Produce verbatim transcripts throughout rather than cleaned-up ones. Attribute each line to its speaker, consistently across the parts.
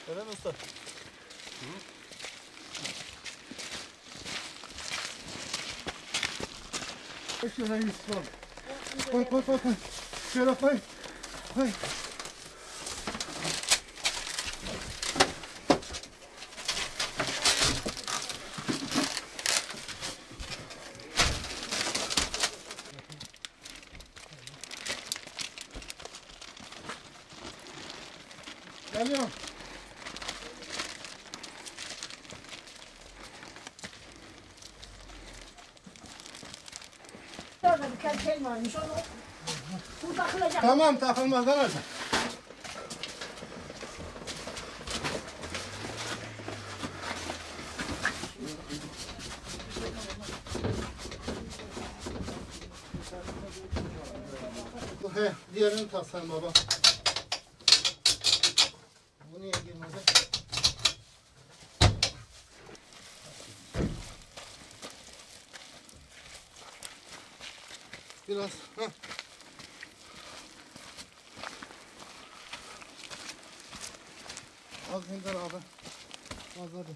Speaker 1: Eren usta. Hı.
Speaker 2: Şöyle Yusuf abi. Koy koy koy koy. Şöyle koy. Koy. Geliyorum.
Speaker 3: Orada bir tane şey varmış, onu bu takılacak.
Speaker 2: Tamam, takılmaz lan. He, diğerini taksan baba. Bu niye girmedi? Biraz, ha. Az indir abi. Az hadi.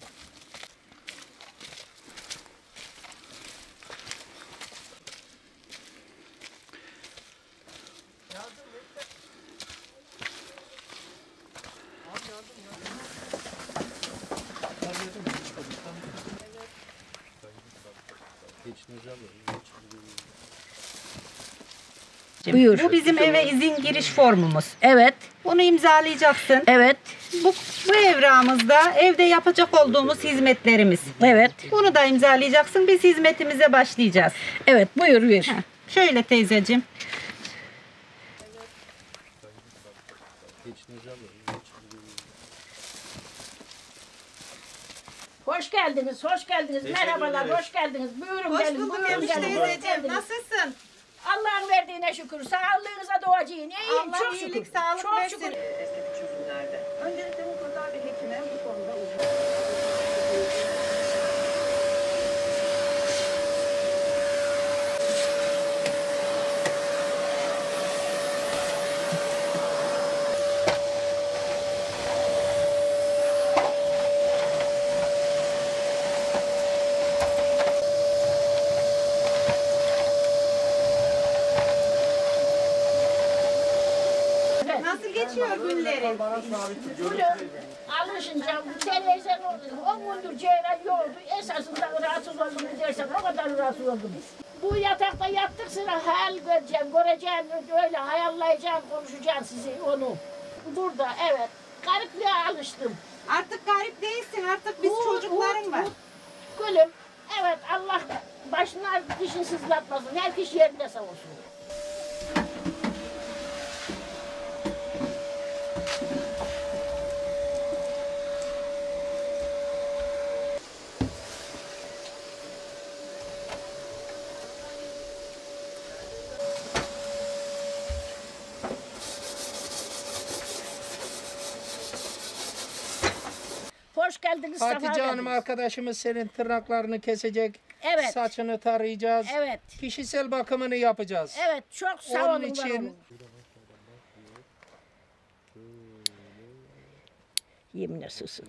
Speaker 4: Buyur.
Speaker 5: Bu bizim eve izin giriş formumuz.
Speaker 4: Evet,
Speaker 5: Bunu imzalayacaksın.
Speaker 4: evet,
Speaker 5: Bu, bu evrağımızda evde yapacak olduğumuz hizmetlerimiz.
Speaker 4: evet,
Speaker 5: Bunu da imzalayacaksın. Biz hizmetimize başlayacağız.
Speaker 4: evet. Buyur, buyur.
Speaker 5: Heh, Şöyle teyzeciğim.
Speaker 3: Hoş geldiniz, hoş geldiniz. Merhabalar, hoş geldiniz. Buyurun gelin, buyurun gelin. Buyurun gelin.
Speaker 5: Nasılsın?
Speaker 3: Allah'ın verdiğine şükür. Sağlığınıza duacıyım. İyiyim,
Speaker 5: Allah
Speaker 3: çok
Speaker 5: iyilik,
Speaker 3: şükür.
Speaker 5: sağlık
Speaker 3: çok
Speaker 5: versin.
Speaker 3: şükür.
Speaker 6: estetik çözümlerde. Öncelikle mutlaka bir hekime bu konuda uzman.
Speaker 5: Nasıl geçiyor günlerin?
Speaker 3: Buyurun. Alışınca televizyon oldu. On gündür ceylan yoldu. Esasında rahatsız oldum dersen o kadar rahatsız oldum. Bu yatakta yattık sıra hayal göreceğim, göreceğim, öyle hayallayacağım, konuşacağım sizi onu. Burada evet. Gariplığa alıştım.
Speaker 5: Artık garip değilsin. Artık biz
Speaker 3: Bu-
Speaker 5: çocukların
Speaker 3: bu-
Speaker 5: var.
Speaker 3: bu- Gülüm, evet Allah başına dişini sızlatmasın. Her kişi yerinde sağ olsun. Hoş geldiniz. sefa
Speaker 7: Hatice Hanım
Speaker 3: geldiniz.
Speaker 7: arkadaşımız senin tırnaklarını kesecek,
Speaker 3: Evet.
Speaker 7: saçını tarayacağız,
Speaker 3: Evet.
Speaker 7: kişisel bakımını yapacağız.
Speaker 3: Evet, çok sağ
Speaker 7: Onun
Speaker 3: olun. var
Speaker 7: için-
Speaker 3: olun.
Speaker 4: Yeminle susun.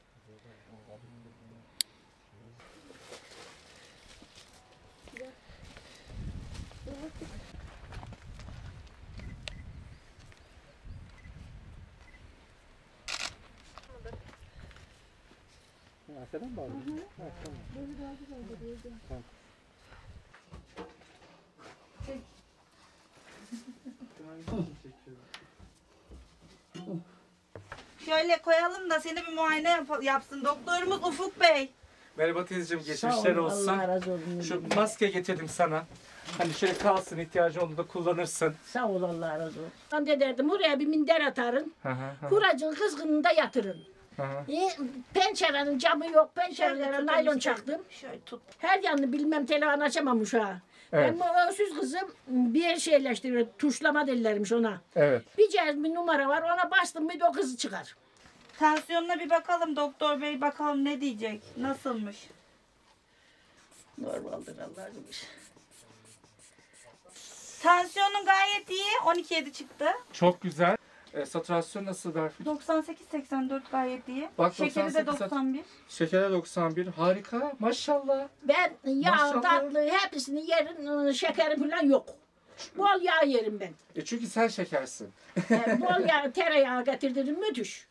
Speaker 5: Şöyle koyalım da seni bir muayene yap- yapsın. Doktorumuz Ufuk Bey.
Speaker 7: Merhaba teyzeciğim,
Speaker 3: Sağ
Speaker 7: geçmişler
Speaker 3: olun,
Speaker 7: olsun.
Speaker 3: Allah razı olsun.
Speaker 7: Şu maske getirdim sana. Hani şöyle kalsın, ihtiyacı olduğunda kullanırsın.
Speaker 3: Sağ ol, Allah razı olsun. Ben de derdim buraya bir minder atarın.
Speaker 7: Hı hı hı.
Speaker 3: Kuracın kızgınında yatırın.
Speaker 7: Hı hı.
Speaker 3: E, pencerenin camı yok.
Speaker 5: Şöyle
Speaker 3: Pencerelere
Speaker 5: tut
Speaker 3: naylon
Speaker 5: enişte.
Speaker 3: çaktım.
Speaker 5: Şöyle tut.
Speaker 3: Her yanını bilmem telefon açamam uşağa.
Speaker 7: Evet.
Speaker 3: Ben bu öksüz kızım bir yer şeyleştiriyor. Tuşlama derlermiş ona.
Speaker 7: Evet.
Speaker 3: Bir cihaz bir numara var. Ona bastım bir de o kızı çıkar.
Speaker 5: Tansiyonuna bir bakalım doktor bey. Bakalım ne diyecek. Nasılmış?
Speaker 3: Normaldir Allah'ım.
Speaker 5: Tansiyonun gayet iyi. on iki yedi çıktı.
Speaker 7: Çok güzel. E, saturasyon nasıl Berfin?
Speaker 5: doksan sekiz seksen dört gayet iyi.
Speaker 7: Bak,
Speaker 5: Şekeri de
Speaker 7: doksan sekiz
Speaker 5: doksan bir.
Speaker 7: Şekere doksan bir. Harika. Maşallah.
Speaker 3: Ben yağ,
Speaker 7: Maşallah.
Speaker 3: tatlı hepsini yerim, şekerim falan yok. Bol yağ yerim ben.
Speaker 7: E çünkü sen şekersin.
Speaker 3: Yani bol yağ, tereyağı getirdim müthiş.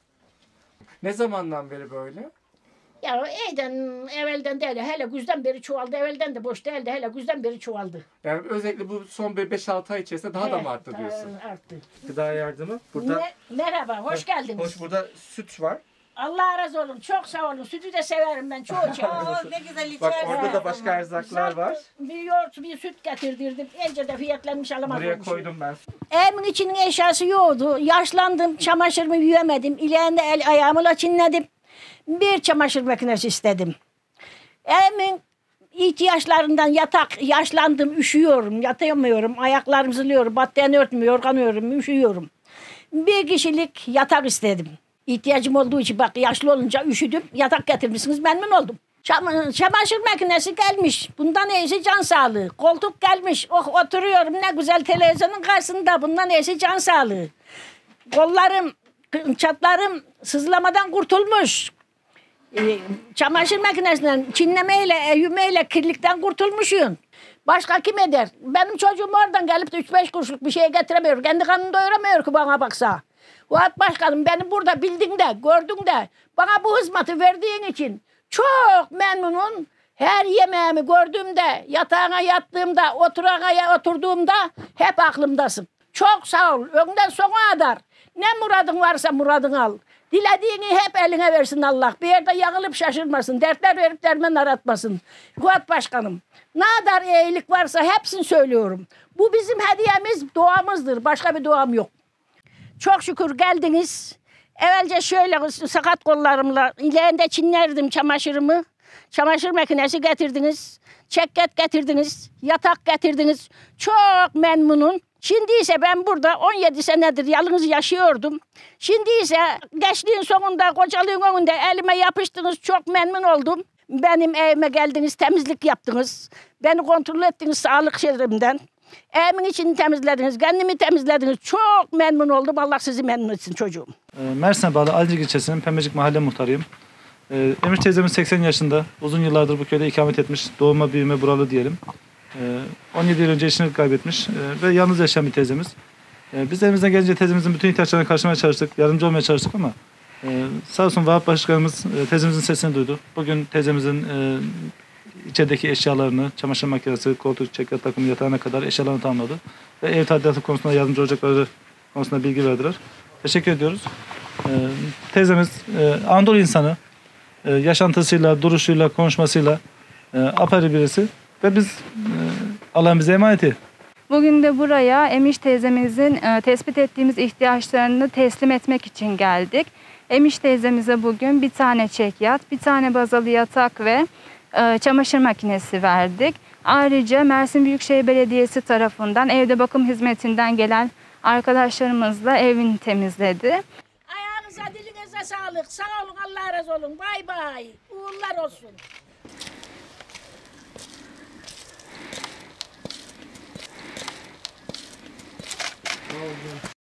Speaker 7: Ne zamandan beri böyle?
Speaker 3: Ya eyden evvelden değil, hele güzden beri çoğaldı, evvelden de boş değildi, hele güzden beri çoğaldı.
Speaker 7: Yani özellikle bu son beş altı ay içerisinde daha da mı arttı
Speaker 3: He,
Speaker 7: diyorsun?
Speaker 3: daha Arttı.
Speaker 7: Gıda yardımı. Burada
Speaker 3: Me- merhaba, hoş geldiniz.
Speaker 7: hoş, burada süt var.
Speaker 3: Allah razı olsun, çok sağ olun. Sütü de severim ben, çoğu çok.
Speaker 5: Aa, ne güzel içersin.
Speaker 7: Bak orada da başka erzaklar var.
Speaker 3: Bir yoğurt, bir süt getirdirdim. Ence de fiyatlanmış alamadım.
Speaker 7: Buraya koydum ben.
Speaker 3: Evimin içinin eşyası yoktu. Yaşlandım, çamaşırımı yüyemedim. İleğinde el ayağımı laçinledim. Bir çamaşır makinesi istedim. Evimin ihtiyaçlarından yatak, yaşlandım, üşüyorum, yatamıyorum, ayaklarım zılıyor, battaniye örtmüyor, yorgan örüyorum, üşüyorum. Bir kişilik yatak istedim. İhtiyacım olduğu için bak yaşlı olunca üşüdüm, yatak getirmişsiniz, memnun oldum. Çam çamaşır makinesi gelmiş, bundan iyisi can sağlığı. Koltuk gelmiş, oh oturuyorum ne güzel televizyonun karşısında, bundan iyisi can sağlığı. Kollarım, çatlarım sızlamadan kurtulmuş. Ee, çamaşır makinesinden, çinlemeyle, eğmeyle kirlikten kurtulmuşsun. Başka kim eder? Benim çocuğum oradan gelip de üç beş kuruşluk bir şey getiremiyor. Kendi kanını doyuramıyor ki bana baksa. Fuat Başkanım beni burada bildin de, gördün de bana bu hizmeti verdiğin için çok memnunum. Her yemeğimi gördüğümde, yatağına yattığımda, oturağına oturduğumda hep aklımdasın. Çok sağ ol. Önden sona kadar. Ne muradın varsa muradını al. Dilediğini hep eline versin Allah. Bir yerde yakılıp şaşırmasın. Dertler verip derman aratmasın. Fuat Başkanım. Ne kadar iyilik varsa hepsini söylüyorum. Bu bizim hediyemiz, duamızdır. Başka bir duam yok. Çok şükür geldiniz. Evvelce şöyle sakat kollarımla ileğinde çinlerdim çamaşırımı. Çamaşır makinesi getirdiniz. Çekket getirdiniz. Yatak getirdiniz. Çok memnunum. Şimdi ise ben burada on yedi senedir yalnız yaşıyordum. Şimdi ise gençliğin sonunda, kocalığın önünde elime yapıştınız. Çok memnun oldum. Benim evime geldiniz, temizlik yaptınız. Beni kontrol ettiniz sağlık şerimden. Evimin içini temizlediniz, kendimi temizlediniz. Çok memnun oldum. Allah sizi memnun etsin çocuğum.
Speaker 1: Mersin'e bağlı Alicik ilçesinin Pembecik mahalle muhtarıyım. Emir teyzemiz seksen yaşında. Uzun yıllardır bu köyde ikamet etmiş. Doğuma büyüme buralı diyelim. on yedi yıl önce eşini kaybetmiş ve yalnız yaşayan bir teyzemiz. Biz elimizden gelince teyzemizin bütün ihtiyaçlarını karşılamaya çalıştık. Yardımcı olmaya çalıştık ama sağ olsun Vahap Başkanımız teyzemizin sesini duydu. Bugün teyzemizin içerideki eşyalarını, çamaşır makinesi, koltuk, çekyat takımı, yatağına kadar eşyalarını tamamladı. Ve ev tadilatı konusunda yardımcı olacakları konusunda bilgi verdiler. Teşekkür ediyoruz. Teyzemiz Anadolu insanı. Yaşantısıyla, duruşuyla, konuşmasıyla apayrı birisi. Ve biz Allah'ın bize emaneti.
Speaker 8: Bugün de buraya Emiş teyzemizin e, tespit ettiğimiz ihtiyaçlarını teslim etmek için geldik. Emiş teyzemize bugün bir tane çekyat, bir tane bazalı yatak ve e, çamaşır makinesi verdik. Ayrıca Mersin Büyükşehir Belediyesi tarafından evde bakım hizmetinden gelen arkadaşlarımızla evini temizledi.
Speaker 3: Ayağınıza dilinize sağlık. Sağ olun, Allah razı olsun. Bay bay. Uğurlar olsun.